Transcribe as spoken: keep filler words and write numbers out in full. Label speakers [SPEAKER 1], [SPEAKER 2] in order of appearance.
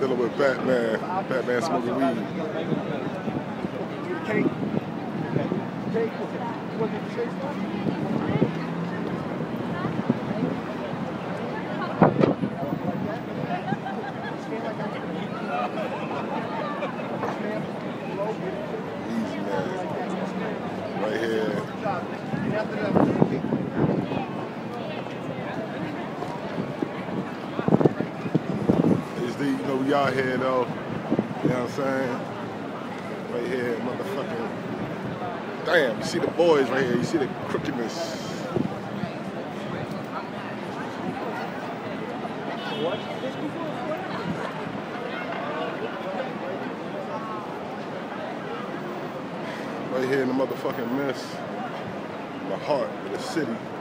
[SPEAKER 1] dealing with Batman. Batman smoking weed.
[SPEAKER 2] Cake. Cake. Was it cake?
[SPEAKER 1] Easy, man. Right here. It's the, you know, we out here though. You know what I'm saying? Right here, motherfucking. Damn, you see the boys right here. You see the crookedness. Right here in the motherfucking mess, the heart of the city.